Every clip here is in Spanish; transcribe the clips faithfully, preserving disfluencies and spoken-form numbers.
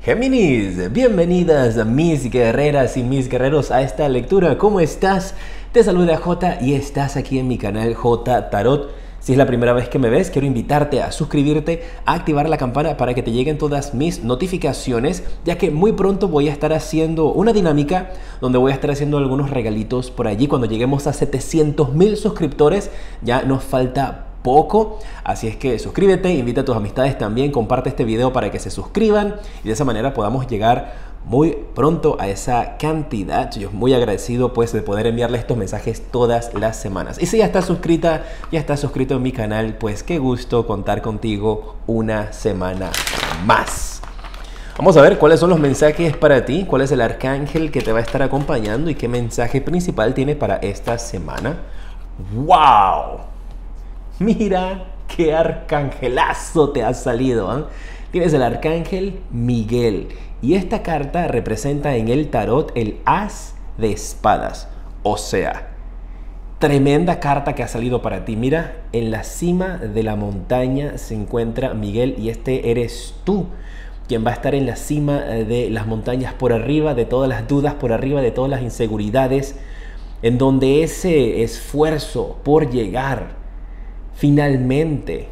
Géminis, bienvenidas a mis guerreras y mis guerreros a esta lectura. ¿Cómo estás? Te saluda J y estás aquí en mi canal J Tarot. Si es la primera vez que me ves, quiero invitarte a suscribirte, a activar la campana para que te lleguen todas mis notificaciones, ya que muy pronto voy a estar haciendo una dinámica donde voy a estar haciendo algunos regalitos por allí. Cuando lleguemos a setecientos mil suscriptores, ya nos falta poco, así es que suscríbete, invita a tus amistades también, comparte este video para que se suscriban y de esa manera podamos llegar muy pronto a esa cantidad. Yo muy agradecido pues de poder enviarle estos mensajes todas las semanas. Y si ya estás suscrita, ya estás suscrito en mi canal, pues qué gusto contar contigo una semana más. Vamos a ver cuáles son los mensajes para ti, cuál es el arcángel que te va a estar acompañando y qué mensaje principal tiene para esta semana. ¡Wow! Mira qué arcangelazo te ha salido, ¿eh? Tienes el arcángel Miguel y esta carta representa en el tarot el as de espadas. O sea, tremenda carta que ha salido para ti. Mira, en la cima de la montaña se encuentra Miguel y este eres tú, quien va a estar en la cima de las montañas, por arriba de todas las dudas, por arriba de todas las inseguridades, en donde ese esfuerzo por llegar finalmente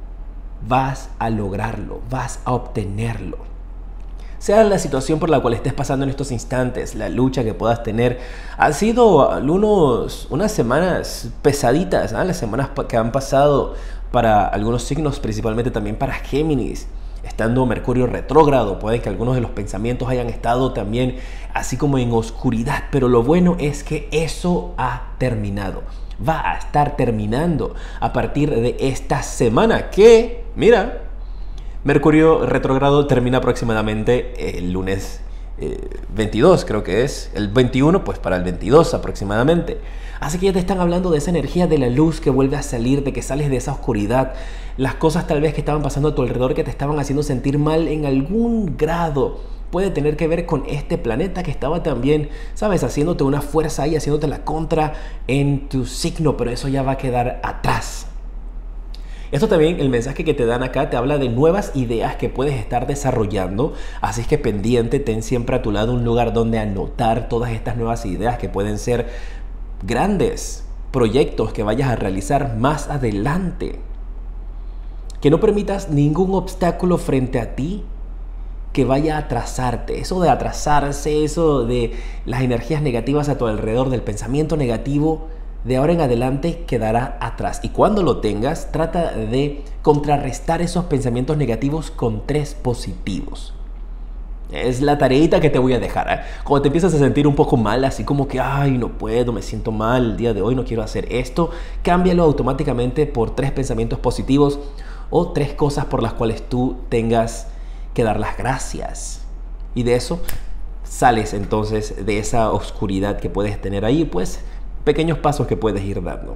vas a lograrlo, vas a obtenerlo. Sea la situación por la cual estés pasando en estos instantes, la lucha que puedas tener, ha sido unos, unas semanas pesaditas, ¿eh? Las semanas que han pasado para algunos signos, principalmente también para Géminis. Estando Mercurio retrógrado, puede que algunos de los pensamientos hayan estado también así como en oscuridad, pero lo bueno es que eso ha terminado. Va a estar terminando a partir de esta semana que, mira, Mercurio retrógrado termina aproximadamente el lunes eh, veintidós, creo que es, el veintiuno, pues para el veintidós aproximadamente. Así que ya te están hablando de esa energía de la luz que vuelve a salir, de que sales de esa oscuridad. Las cosas tal vez que estaban pasando a tu alrededor que te estaban haciendo sentir mal en algún grado puede tener que ver con este planeta que estaba también, sabes, haciéndote una fuerza ahí, haciéndote la contra en tu signo, pero eso ya va a quedar atrás. Esto también, el mensaje que te dan acá te habla de nuevas ideas que puedes estar desarrollando, así es que pendiente, ten siempre a tu lado un lugar donde anotar todas estas nuevas ideas que pueden ser grandes proyectos que vayas a realizar más adelante. Que no permitas ningún obstáculo frente a ti que vaya a atrasarte. Eso de atrasarse, eso de las energías negativas a tu alrededor, del pensamiento negativo, de ahora en adelante quedará atrás. Y cuando lo tengas, trata de contrarrestar esos pensamientos negativos con tres positivos. Es la tareita que te voy a dejar, ¿eh? Cuando te empiezas a sentir un poco mal, así como que, ay, no puedo, me siento mal el día de hoy, no quiero hacer esto, cámbialo automáticamente por tres pensamientos positivos o tres cosas por las cuales tú tengas que dar las gracias. Y de eso sales entonces de esa oscuridad que puedes tener ahí, pues pequeños pasos que puedes ir dando.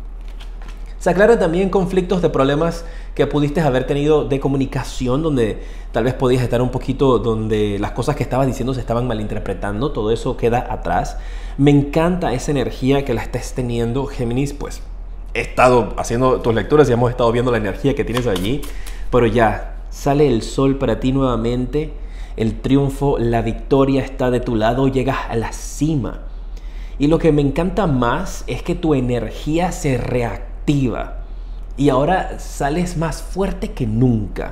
Se aclaran también conflictos de problemas que pudiste haber tenido de comunicación, donde tal vez podías estar un poquito, donde las cosas que estabas diciendo se estaban malinterpretando. Todo eso queda atrás. Me encanta esa energía que la estés teniendo, Géminis. Pues he estado haciendo tus lecturas y hemos estado viendo la energía que tienes allí, pero ya sale el sol para ti nuevamente. El triunfo, la victoria está de tu lado, llegas a la cima. Y lo que me encanta más es que tu energía se reactiva y ahora sales más fuerte que nunca.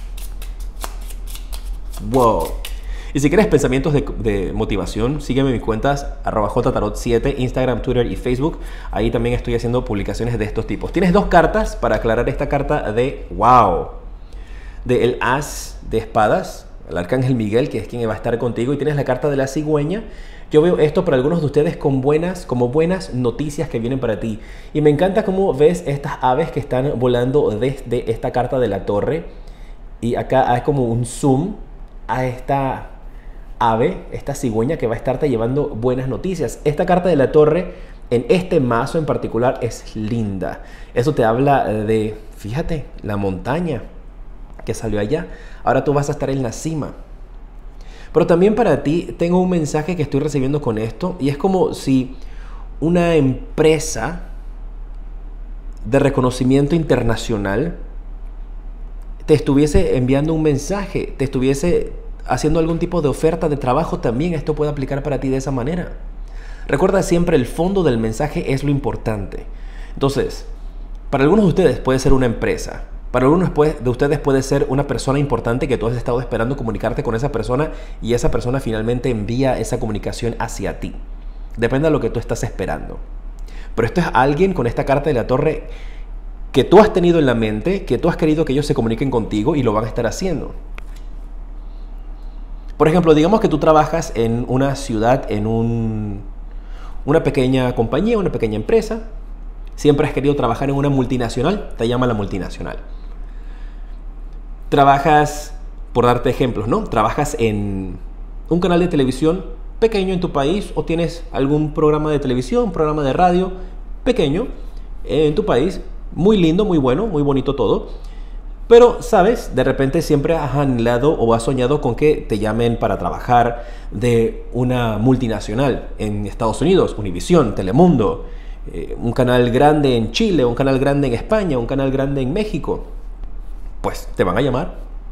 Wow. Y si quieres pensamientos de, de motivación, sígueme en mis cuentas arroba J Tarot siete, Instagram, Twitter y Facebook. Ahí también estoy haciendo publicaciones de estos tipos. Tienes dos cartas para aclarar esta carta de wow, de el as de espadas, el arcángel Miguel, que es quien va a estar contigo, y tienes la carta de la cigüeña. Yo veo esto para algunos de ustedes con buenas, como buenas noticias que vienen para ti. Y me encanta cómo ves estas aves que están volando desde esta carta de la torre. Y acá hay como un zoom a esta ave, esta cigüeña que va a estarte llevando buenas noticias. Esta carta de la torre, en este mazo en particular, es linda. Eso te habla de, fíjate, la montaña que salió allá. Ahora tú vas a estar en la cima. Pero también para ti tengo un mensaje que estoy recibiendo con esto, y es como si una empresa de reconocimiento internacional te estuviese enviando un mensaje, te estuviese haciendo algún tipo de oferta de trabajo, también esto puede aplicar para ti de esa manera. Recuerda siempre, el fondo del mensaje es lo importante. Entonces, para algunos de ustedes puede ser una empresa. Para algunos de ustedes puede ser una persona importante que tú has estado esperando comunicarte con esa persona y esa persona finalmente envía esa comunicación hacia ti. Depende de lo que tú estás esperando. Pero esto es alguien con esta carta de la torre que tú has tenido en la mente, que tú has querido que ellos se comuniquen contigo y lo van a estar haciendo. Por ejemplo, digamos que tú trabajas en una ciudad, en un, una pequeña compañía, una pequeña empresa. Siempre has querido trabajar en una multinacional, te llama la multinacional. Trabajas, por darte ejemplos, ¿no? Trabajas en un canal de televisión pequeño en tu país, o tienes algún programa de televisión, programa de radio pequeño en tu país, muy lindo, muy bueno, muy bonito todo. Pero, ¿sabes? De repente siempre has anhelado o has soñado con que te llamen para trabajar de una multinacional en Estados Unidos, Univisión, Telemundo, eh, un canal grande en Chile, un canal grande en España, un canal grande en México. Pues te van a llamar.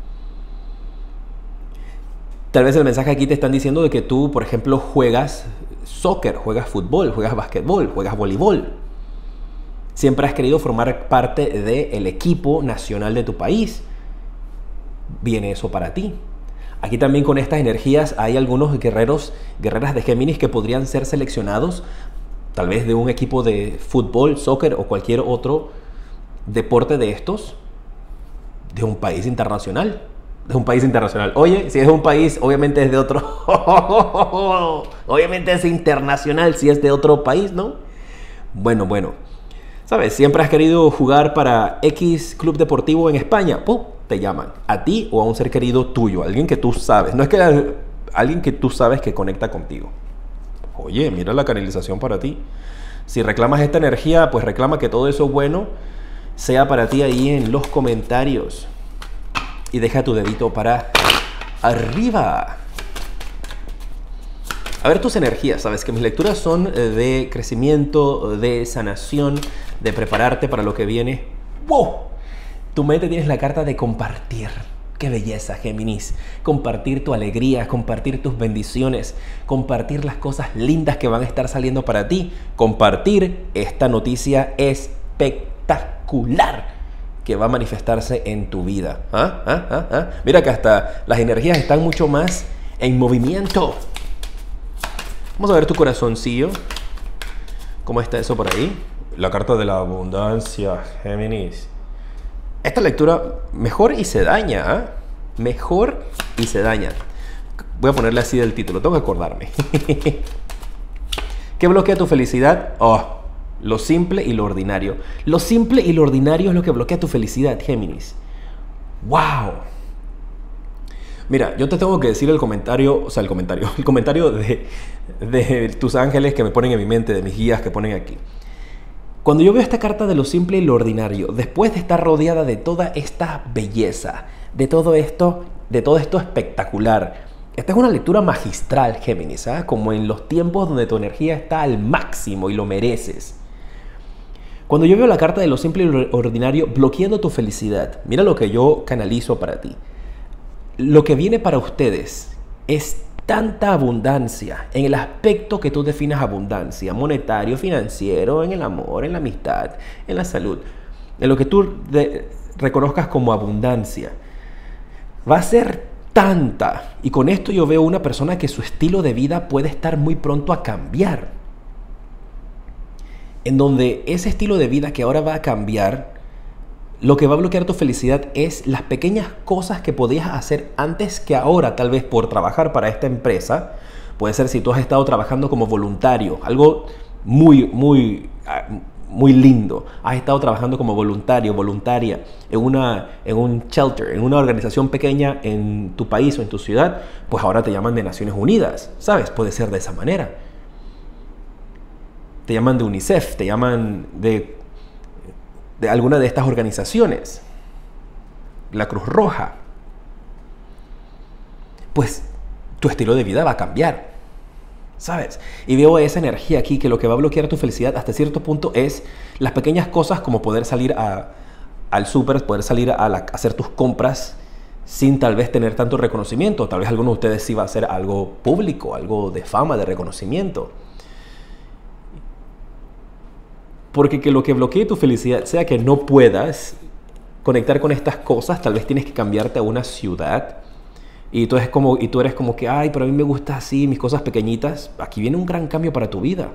Tal vez el mensaje aquí te están diciendo de que tú, por ejemplo, juegas soccer, juegas fútbol, juegas basquetbol, juegas voleibol. Siempre has querido formar parte del equipo nacional de tu país. Viene eso para ti. Aquí también con estas energías hay algunos guerreros, guerreras de Géminis que podrían ser seleccionados, tal vez de un equipo de fútbol, soccer o cualquier otro deporte de estos, de un país internacional. De un país internacional. Oye, si es de un país, obviamente es de otro. Obviamente es internacional si es de otro país, ¿no? Bueno, bueno. ¿Sabes? Siempre has querido jugar para X club deportivo en España. ¡Pum! Te llaman. A ti o a un ser querido tuyo. Alguien que tú sabes. No es que alguien que tú sabes que conecta contigo. Oye, mira la canalización para ti. Si reclamas esta energía, pues reclama que todo eso bueno sea para ti ahí en los comentarios. Y deja tu dedito para arriba. A ver tus energías. Sabes que mis lecturas son de crecimiento, de sanación, de prepararte para lo que viene. ¡Wow! Tu mente tienes la carta de compartir. ¡Qué belleza, Géminis! Compartir tu alegría, compartir tus bendiciones, compartir las cosas lindas que van a estar saliendo para ti. Compartir esta noticia espectacular que va a manifestarse en tu vida. ¿Ah? ¿Ah? ¿Ah? ¿Ah? Mira que hasta las energías están mucho más en movimiento. Vamos a ver tu corazoncillo. ¿Cómo está eso por ahí? La carta de la abundancia, Géminis. Esta lectura mejor y se daña, ¿eh? Mejor y se daña. Voy a ponerle así del título, tengo que acordarme. ¿Qué bloquea tu felicidad? Oh, lo simple y lo ordinario. Lo simple y lo ordinario es lo que bloquea tu felicidad, Géminis. ¡Wow! Mira, yo te tengo que decir el comentario, o sea, el comentario, el comentario de, de tus ángeles que me ponen en mi mente, de mis guías que ponen aquí. Cuando yo veo esta carta de lo simple y lo ordinario, después de estar rodeada de toda esta belleza, de todo esto, de todo esto espectacular, esta es una lectura magistral, Géminis, ¿eh? Como en los tiempos donde tu energía está al máximo y lo mereces. Cuando yo veo la carta de lo simple y lo ordinario bloqueando tu felicidad, mira lo que yo canalizo para ti. Lo que viene para ustedes es tanta abundancia en el aspecto que tú definas abundancia, monetario, financiero, en el amor, en la amistad, en la salud, en lo que tú de, reconozcas como abundancia. Va a ser tanta, y con esto yo veo una persona que su estilo de vida puede estar muy pronto a cambiar, en donde ese estilo de vida que ahora va a cambiar, lo que va a bloquear tu felicidad es las pequeñas cosas que podías hacer antes que ahora, tal vez por trabajar para esta empresa. Puede ser si tú has estado trabajando como voluntario, algo muy, muy, muy lindo. Has estado trabajando como voluntario, voluntaria en, una, en un shelter, en una organización pequeña en tu país o en tu ciudad, pues ahora te llaman de Naciones Unidas, ¿sabes? Puede ser de esa manera. Te llaman de UNICEF, te llaman de... de alguna de estas organizaciones, la Cruz Roja. Pues tu estilo de vida va a cambiar, ¿sabes? Y veo esa energía aquí que lo que va a bloquear tu felicidad hasta cierto punto es las pequeñas cosas como poder salir a, al súper, poder salir a, la, a hacer tus compras sin tal vez tener tanto reconocimiento. Tal vez alguno de ustedes sí va a hacer algo público, algo de fama, de reconocimiento. Porque que lo que bloquee tu felicidad sea que no puedas conectar con estas cosas. Tal vez tienes que cambiarte a una ciudad y tú eres como, y tú eres como que, ay, pero a mí me gusta así, mis cosas pequeñitas. Aquí viene un gran cambio para tu vida.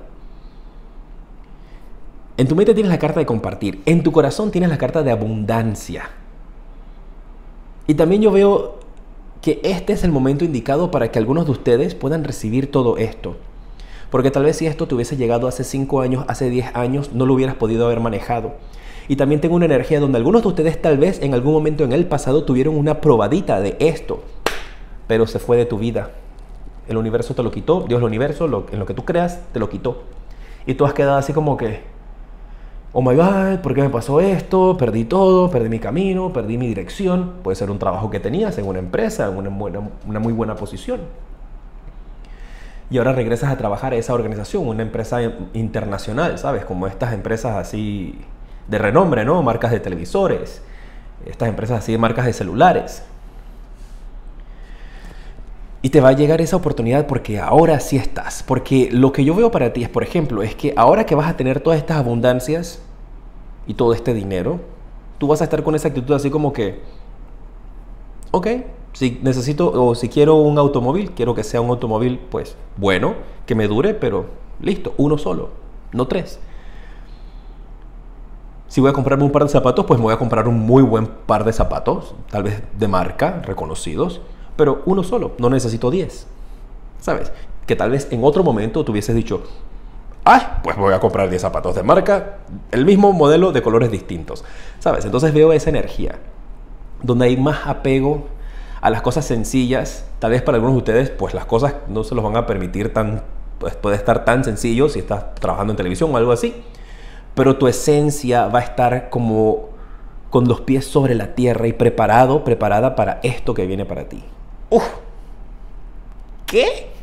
En tu mente tienes la carta de compartir. En tu corazón tienes la carta de abundancia. Y también yo veo que este es el momento indicado para que algunos de ustedes puedan recibir todo esto. Porque tal vez si esto te hubiese llegado hace cinco años, hace diez años, no lo hubieras podido haber manejado. Y también tengo una energía donde algunos de ustedes tal vez en algún momento en el pasado tuvieron una probadita de esto, pero se fue de tu vida. El universo te lo quitó, Dios, el universo, lo, en lo que tú creas, te lo quitó. Y tú has quedado así como que, oh my God, ¿por qué me pasó esto? Perdí todo, perdí mi camino, perdí mi dirección. Puede ser un trabajo que tenías en una empresa, en una, buena, una muy buena posición. Y ahora regresas a trabajar a esa organización, una empresa internacional, ¿sabes? Como estas empresas así de renombre, ¿no? Marcas de televisores, estas empresas así de marcas de celulares. Y te va a llegar esa oportunidad porque ahora sí estás. Porque lo que yo veo para ti es, por ejemplo, es que ahora que vas a tener todas estas abundancias y todo este dinero, tú vas a estar con esa actitud así como que, ok, si necesito o si quiero un automóvil, quiero que sea un automóvil, pues, bueno, que me dure, pero listo, uno solo, no tres. Si voy a comprarme un par de zapatos, pues me voy a comprar un muy buen par de zapatos, tal vez de marca, reconocidos, pero uno solo, no necesito diez. ¿Sabes? Que tal vez en otro momento tú hubieses dicho, ay, pues voy a comprar diez zapatos de marca, el mismo modelo de colores distintos. ¿Sabes? Entonces veo esa energía, donde hay más apego a las cosas sencillas. Tal vez para algunos de ustedes, pues las cosas no se los van a permitir tan, pues puede estar tan sencillo si estás trabajando en televisión o algo así. Pero tu esencia va a estar como con los pies sobre la tierra y preparado, preparada para esto que viene para ti. ¡Uf! ¿Qué?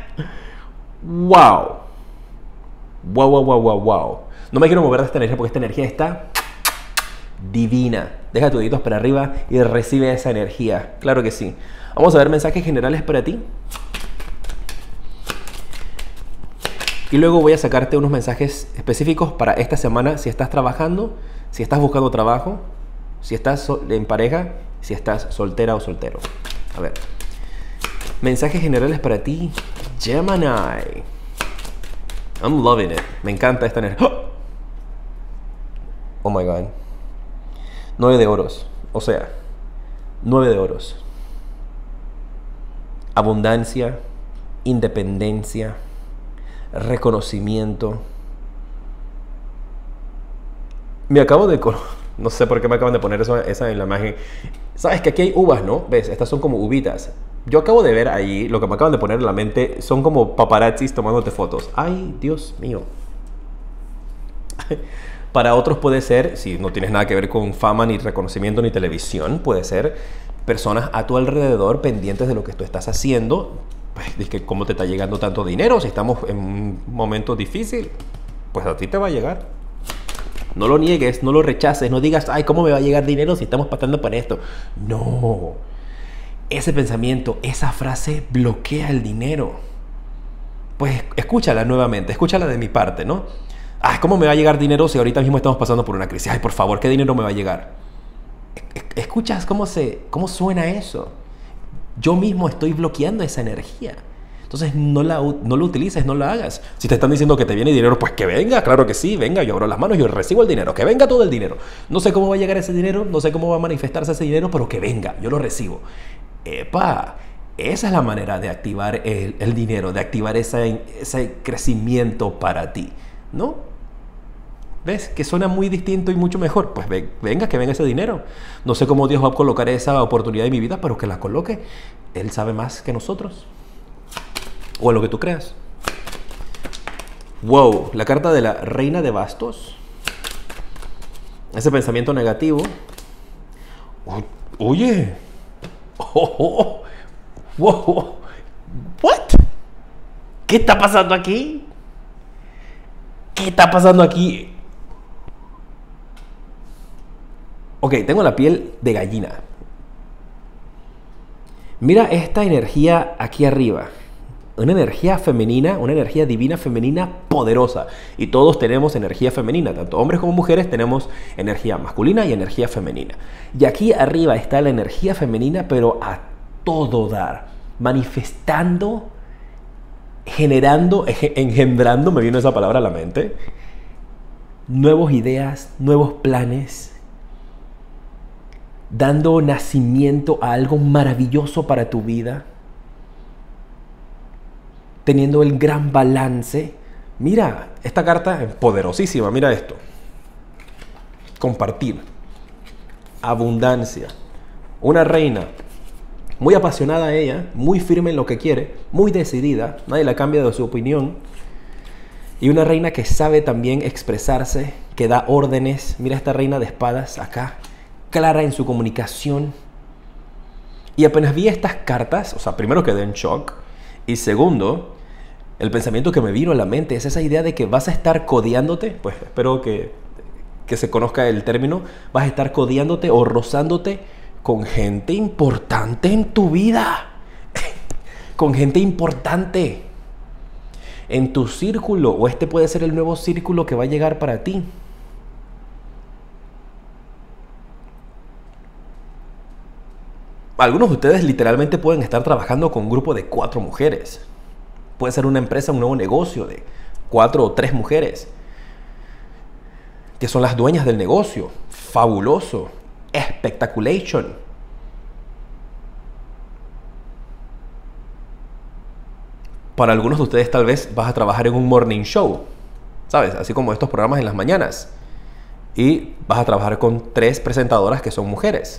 ¡Wow! ¡Wow, wow, wow, wow, wow! No me quiero mover de esta energía porque esta energía está divina. Deja tus deditos para arriba y recibe esa energía. Claro que sí. Vamos a ver mensajes generales para ti. Y luego voy a sacarte unos mensajes específicos para esta semana. Si estás trabajando, si estás buscando trabajo, si estás en pareja, si estás soltera o soltero. A ver. Mensajes generales para ti, Gemini. I'm loving it. Me encanta esta energía. Oh my God. Nueve de oros. O sea, nueve de oros. Abundancia, independencia, reconocimiento. Me acabo de... No sé por qué me acaban de poner eso, esa en la imagen. Sabes que aquí hay uvas, ¿no? ¿Ves? Estas son como uvitas. Yo acabo de ver ahí, lo que me acaban de poner en la mente, son como paparazzis tomándote fotos. ¡Ay, Dios mío! Para otros puede ser, si no tienes nada que ver con fama, ni reconocimiento, ni televisión, puede ser personas a tu alrededor pendientes de lo que tú estás haciendo. Pues, dice, ¿cómo te está llegando tanto dinero? Si estamos en un momento difícil, pues a ti te va a llegar. No lo niegues, no lo rechaces, no digas, ay, ¿cómo me va a llegar dinero si estamos pasando por esto? No. Ese pensamiento, esa frase bloquea el dinero. Pues escúchala nuevamente, escúchala de mi parte, ¿no? Ay, ¿cómo me va a llegar dinero si ahorita mismo estamos pasando por una crisis? Ay, por favor, ¿qué dinero me va a llegar? ¿Escuchas cómo, se, cómo suena eso? Yo mismo estoy bloqueando esa energía. Entonces no, la, no lo utilices, no la hagas. Si te están diciendo que te viene dinero, pues que venga, claro que sí, venga, yo abro las manos, yo recibo el dinero, que venga todo el dinero. No sé cómo va a llegar ese dinero, no sé cómo va a manifestarse ese dinero, pero que venga, yo lo recibo. Epa, esa es la manera de activar el, el dinero, de activar ese, ese crecimiento para ti, ¿no? ¿Ves? Que suena muy distinto y mucho mejor. Pues venga, que venga ese dinero. No sé cómo Dios va a colocar esa oportunidad en mi vida, pero que la coloque. Él sabe más que nosotros. O en lo que tú creas. Wow, la carta de la reina de bastos. Ese pensamiento negativo. Oye. Oh, oh, wow. What? ¿Qué está pasando aquí? ¿Qué está pasando aquí? Ok, tengo la piel de gallina. Mira esta energía aquí arriba. Una energía femenina, una energía divina femenina poderosa. Y todos tenemos energía femenina, tanto hombres como mujeres tenemos energía masculina y energía femenina. Y aquí arriba está la energía femenina, pero a todo dar, manifestando, generando, engendrando, me vino esa palabra a la mente, nuevas ideas, nuevos planes, dando nacimiento a algo maravilloso para tu vida, teniendo el gran balance. Mira, esta carta es poderosísima, mira esto. Compartir. Abundancia. Una reina. Muy apasionada ella, muy firme en lo que quiere, muy decidida, nadie la cambia de su opinión. Y una reina que sabe también expresarse, que da órdenes. Mira esta reina de espadas acá, clara en su comunicación. Y apenas vi estas cartas, o sea, primero quedé en shock. Y segundo, el pensamiento que me vino a la mente es esa idea de que vas a estar codeándote, pues espero que, que se conozca el término, vas a estar codeándote o rozándote con gente importante en tu vida, con gente importante en tu círculo, o este puede ser el nuevo círculo que va a llegar para ti. Algunos de ustedes literalmente pueden estar trabajando con un grupo de cuatro mujeres. Puede ser una empresa, un nuevo negocio de cuatro o tres mujeres que son las dueñas del negocio. Fabuloso. Espectaculation. Para algunos de ustedes tal vez vas a trabajar en un morning show, ¿sabes? Así como estos programas en las mañanas. Y vas a trabajar con tres presentadoras que son mujeres.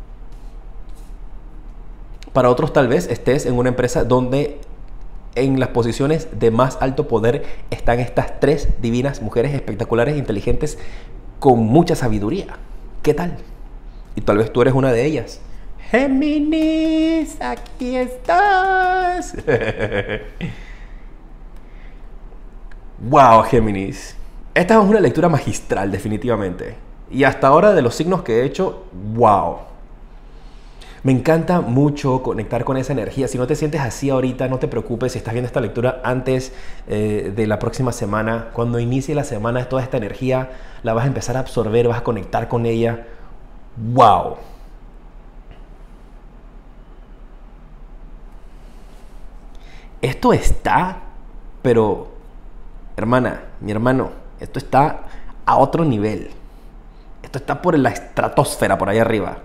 Para otros tal vez estés en una empresa donde en las posiciones de más alto poder están estas tres divinas mujeres espectaculares, inteligentes, con mucha sabiduría. ¿Qué tal? Y tal vez tú eres una de ellas. Géminis, aquí estás. Wow, Géminis. Esta es una lectura magistral, definitivamente. Y hasta ahora de los signos que he hecho, wow. Me encanta mucho conectar con esa energía. Si no te sientes así ahorita, no te preocupes. Si estás viendo esta lectura antes eh, de la próxima semana, cuando inicie la semana, toda esta energía la vas a empezar a absorber, vas a conectar con ella. ¡Wow! Esto está, pero, hermana, mi hermano, esto está a otro nivel. Esto está por la estratosfera, por ahí arriba.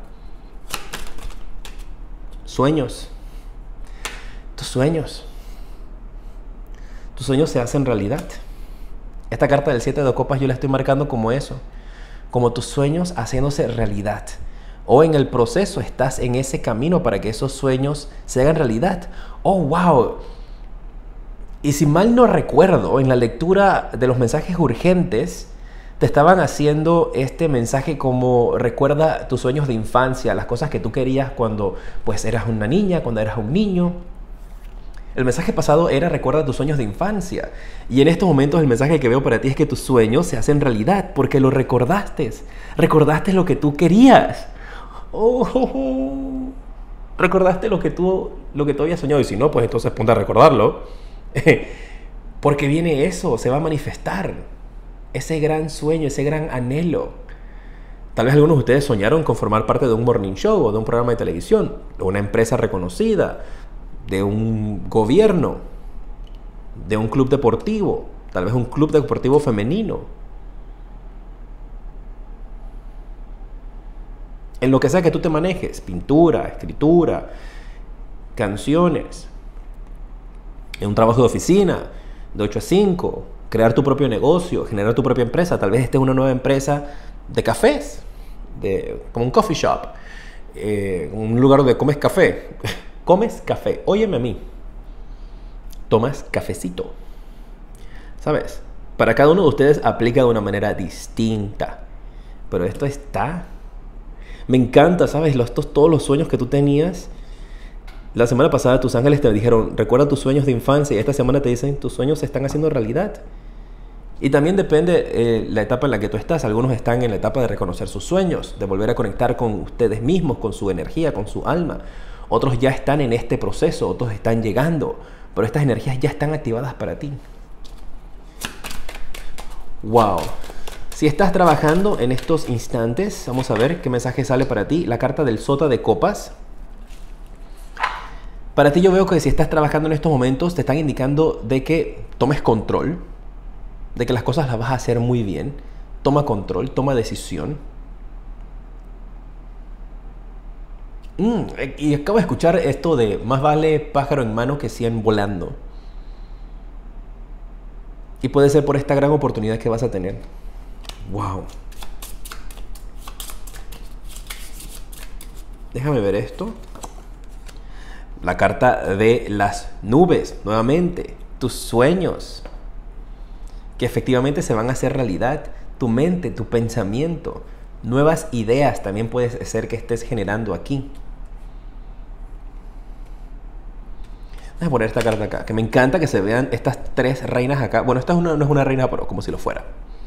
Sueños. Tus sueños. Tus sueños se hacen realidad. Esta carta del siete de copas yo la estoy marcando como eso. Como tus sueños haciéndose realidad. O en el proceso estás en ese camino para que esos sueños se hagan realidad. Oh, wow. Y si mal no recuerdo, en la lectura de los mensajes urgentes, te estaban haciendo este mensaje como recuerda tus sueños de infancia, las cosas que tú querías cuando pues eras una niña, cuando eras un niño. El mensaje pasado era recuerda tus sueños de infancia. Y en estos momentos el mensaje que veo para ti es que tus sueños se hacen realidad porque lo recordaste. Recordaste lo que tú querías. Oh, oh, oh. Recordaste lo que tú, lo que tú habías soñado. Y si no, pues entonces ponte a recordarlo. Porque viene eso, se va a manifestar. Ese gran sueño, ese gran anhelo. Tal vez algunos de ustedes soñaron con formar parte de un morning show o de un programa de televisión, de una empresa reconocida, de un gobierno, de un club deportivo, tal vez un club deportivo femenino. En lo que sea que tú te manejes, pintura, escritura, canciones, en un trabajo de oficina, de ocho a cinco, crear tu propio negocio, generar tu propia empresa. Tal vez esta es una nueva empresa de cafés, de, como un coffee shop, eh, un lugar donde comes café. Comes café. Óyeme a mí. Tomas cafecito. ¿Sabes? Para cada uno de ustedes aplica de una manera distinta. Pero esto está... Me encanta, ¿sabes? Los, estos, todos los sueños que tú tenías. La semana pasada tus ángeles te dijeron, recuerda tus sueños de infancia. Y esta semana te dicen, tus sueños se están haciendo realidad. Y también depende eh, la etapa en la que tú estás. Algunos están en la etapa de reconocer sus sueños, de volver a conectar con ustedes mismos, con su energía, con su alma. Otros ya están en este proceso, otros están llegando, pero estas energías ya están activadas para ti. Wow. Si estás trabajando en estos instantes, vamos a ver qué mensaje sale para ti. La carta del Sota de Copas. Para ti yo veo que si estás trabajando en estos momentos, te están indicando de que tomes control, de que las cosas las vas a hacer muy bien. Toma control, toma decisión. Mm, y acabo de escuchar esto de más vale pájaro en mano que cien volando. Y puede ser por esta gran oportunidad que vas a tener. Wow. Déjame ver esto. La carta de las nubes, nuevamente. Tus sueños, que efectivamente se van a hacer realidad. Tu mente, tu pensamiento. Nuevas ideas también puede ser que estés generando aquí. Voy a poner esta carta acá, que me encanta que se vean estas tres reinas acá. Bueno, esta es una, no es una reina, pero como si lo fuera.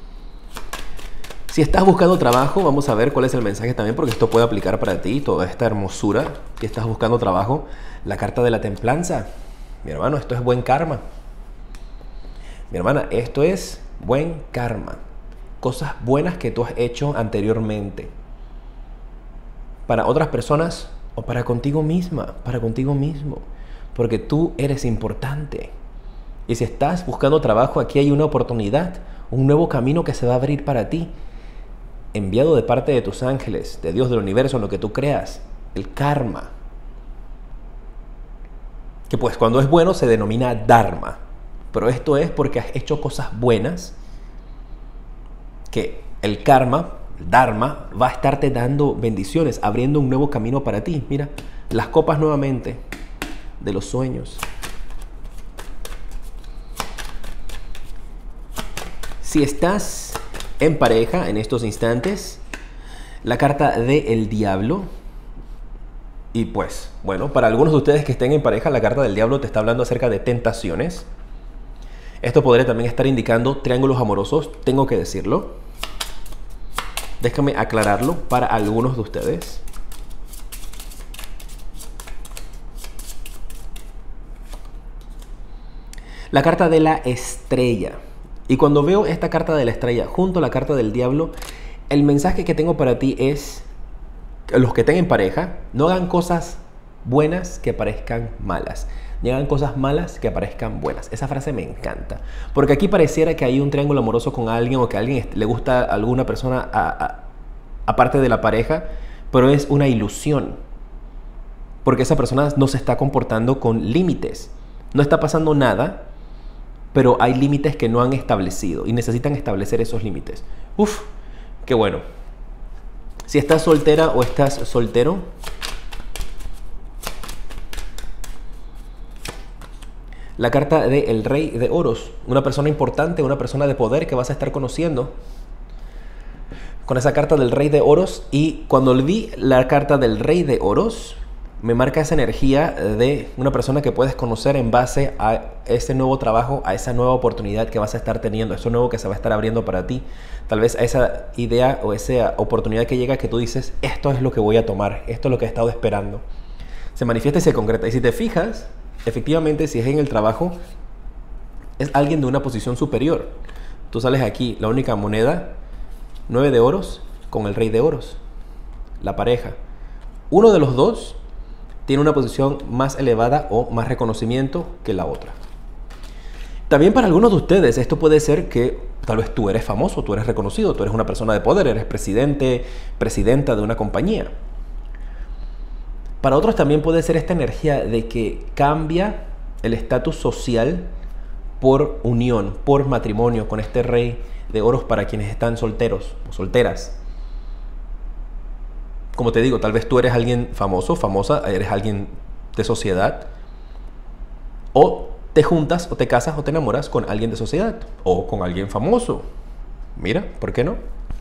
Si estás buscando trabajo, vamos a ver cuál es el mensaje también, porque esto puede aplicar para ti, toda esta hermosura que estás buscando trabajo. La carta de la templanza. Mi hermano, esto es buen karma. Mi hermana, esto es buen karma. Cosas buenas que tú has hecho anteriormente. Para otras personas o para contigo misma, para contigo mismo. Porque tú eres importante. Y si estás buscando trabajo, aquí hay una oportunidad, un nuevo camino que se va a abrir para ti. Enviado de parte de tus ángeles, de Dios, del universo, en lo que tú creas. El karma. Que pues cuando es bueno se denomina dharma. Pero esto es porque has hecho cosas buenas. Que el karma, el dharma, va a estarte dando bendiciones, abriendo un nuevo camino para ti. Mira, las copas nuevamente. De los sueños. Si estás en pareja en estos instantes, la carta del diablo. Y pues, bueno, para algunos de ustedes que estén en pareja, la carta del diablo te está hablando acerca de tentaciones. Esto podría también estar indicando triángulos amorosos, tengo que decirlo. Déjame aclararlo para algunos de ustedes. La carta de la estrella. Y cuando veo esta carta de la estrella junto a la carta del diablo, el mensaje que tengo para ti es que los que estén en pareja no hagan cosas buenas que parezcan malas, ni hagan cosas malas que parezcan buenas. Esa frase me encanta, porque aquí pareciera que hay un triángulo amoroso con alguien o que a alguien le gusta a alguna persona a, a, aparte de la pareja, pero es una ilusión, porque esa persona no se está comportando con límites. No está pasando nada, pero hay límites que no han establecido y necesitan establecer esos límites. Uf, qué bueno. Si estás soltera o estás soltero, la carta del Rey de Oros, una persona importante, una persona de poder que vas a estar conociendo. Con esa carta del Rey de Oros, y cuando vi la carta del Rey de Oros, me marca esa energía de una persona que puedes conocer en base a ese nuevo trabajo, a esa nueva oportunidad que vas a estar teniendo, eso nuevo que se va a estar abriendo para ti. Tal vez a esa idea o esa oportunidad que llega que tú dices, esto es lo que voy a tomar, esto es lo que he estado esperando. Se manifiesta y se concreta. Y si te fijas, efectivamente, si es en el trabajo, es alguien de una posición superior. Tú sales aquí, la única moneda, nueve de oros con el Rey de Oros, la pareja. Uno de los dos tiene una posición más elevada o más reconocimiento que la otra. También para algunos de ustedes esto puede ser que tal vez tú eres famoso, tú eres reconocido, tú eres una persona de poder, eres presidente, presidenta de una compañía. Para otros también puede ser esta energía de que cambia el estatus social por unión, por matrimonio con este Rey de Oros para quienes están solteros o solteras. Como te digo, tal vez tú eres alguien famoso, famosa, eres alguien de sociedad, o te juntas o te casas o te enamoras con alguien de sociedad o con alguien famoso. Mira, ¿por qué no?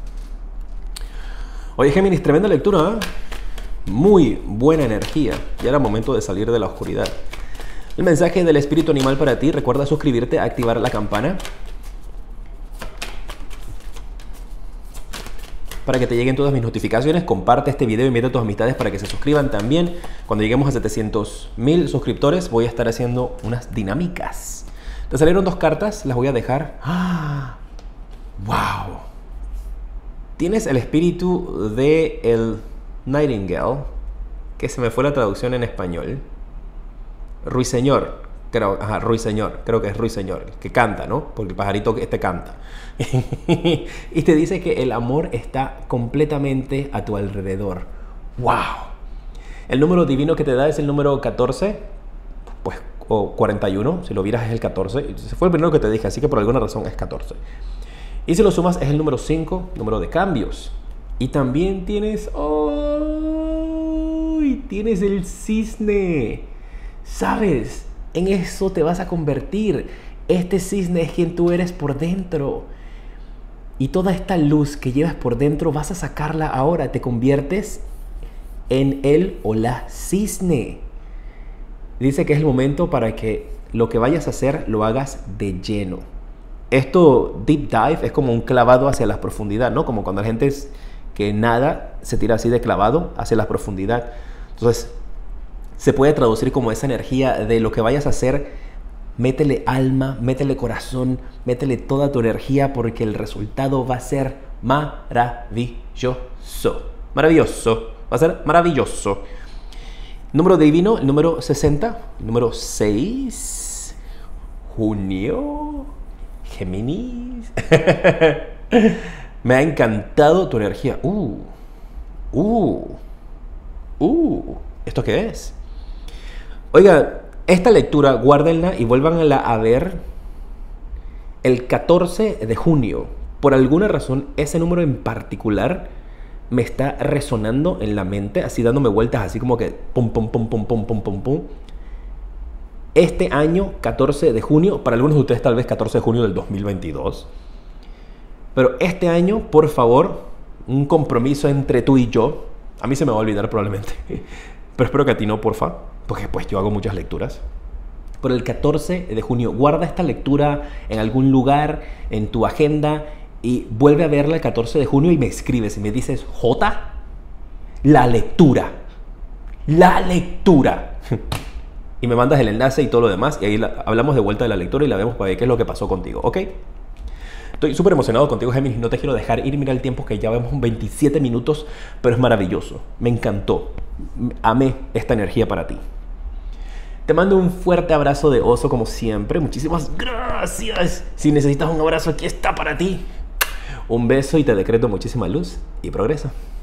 Oye, Géminis, tremenda lectura, ¿eh? Muy buena energía. Ya era momento de salir de la oscuridad. El mensaje del espíritu animal para ti, recuerda suscribirte, activar la campana para que te lleguen todas mis notificaciones. Comparte este video, invita a tus amistades para que se suscriban también. Cuando lleguemos a setecientos mil suscriptores voy a estar haciendo unas dinámicas. Te salieron dos cartas, las voy a dejar. ¡Ah! ¡Wow! Tienes el espíritu de el Nightingale, que se me fue la traducción en español. Ruiseñor. Creo, ajá, ruiseñor, creo que es ruiseñor, que canta, ¿no? Porque el pajarito este canta. Y te dice que el amor está completamente a tu alrededor. ¡Wow! El número divino que te da es el número catorce, pues, o cuarenta y uno, si lo vieras es el catorce. Ese fue el primero que te dije, así que por alguna razón es catorce. Y si lo sumas es el número cinco, número de cambios. Y también tienes... ¡Oh! Tienes el cisne. ¿Sabes? En eso te vas a convertir. Este cisne es quien tú eres por dentro. Y toda esta luz que llevas por dentro vas a sacarla ahora. Te conviertes en el o la cisne. Dice que es el momento para que lo que vayas a hacer lo hagas de lleno. Esto, deep dive, es como un clavado hacia la profundidad, ¿no? Como cuando la gente es, que nada se tira así de clavado hacia la profundidad. Entonces, se puede traducir como esa energía de lo que vayas a hacer. Métele alma, métele corazón, métele toda tu energía porque el resultado va a ser maravilloso. Maravilloso. Va a ser maravilloso. Número divino, el número sesenta, el número seis. Junio. Géminis. Me ha encantado tu energía. Uh. Uh. Uh. ¿Esto qué es? Oiga, esta lectura, guárdenla y vuélvanla a ver el catorce de junio. Por alguna razón, ese número en particular me está resonando en la mente, así dándome vueltas, así como que pum, pum, pum, pum, pum, pum, pum, pum. Este año, catorce de junio, para algunos de ustedes tal vez catorce de junio del dos mil veintidós. Pero este año, por favor, un compromiso entre tú y yo. A mí se me va a olvidar probablemente. Pero espero que a ti no, porfa, porque pues yo hago muchas lecturas. Por el catorce de junio, guarda esta lectura en algún lugar, en tu agenda, y vuelve a verla el catorce de junio y me escribes y me dices, J, la lectura, la lectura. Y me mandas el enlace y todo lo demás, y ahí la, hablamos de vuelta de la lectura y la vemos para ver qué es lo que pasó contigo, ¿ok? Estoy súper emocionado contigo, Géminis, no te quiero dejar ir. Mira el tiempo que ya vemos, veintisiete minutos, pero es maravilloso. Me encantó. Amé esta energía para ti. Te mando un fuerte abrazo de oso como siempre. Muchísimas gracias. Si necesitas un abrazo, aquí está para ti. Un beso y te decreto muchísima luz y progreso.